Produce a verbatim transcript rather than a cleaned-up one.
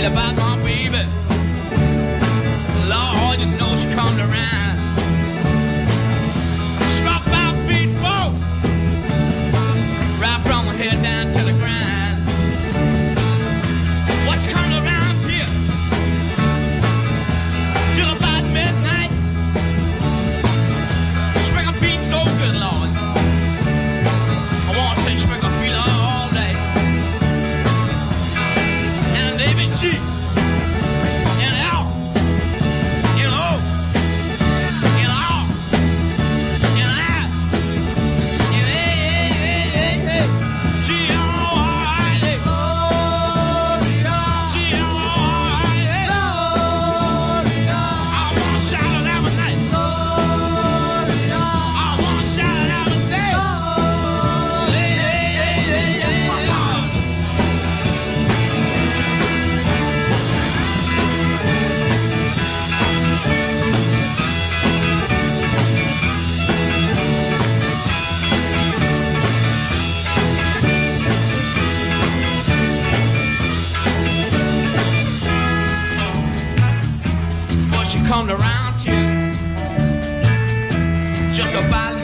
about my baby. Lord, you know she comes around. Struck by feet four, right from her head down to the ground. What's coming around here till about midnight? Spring her feet so good, Lord. I want to say spring her feet all day. And David's cheap. Come around here just about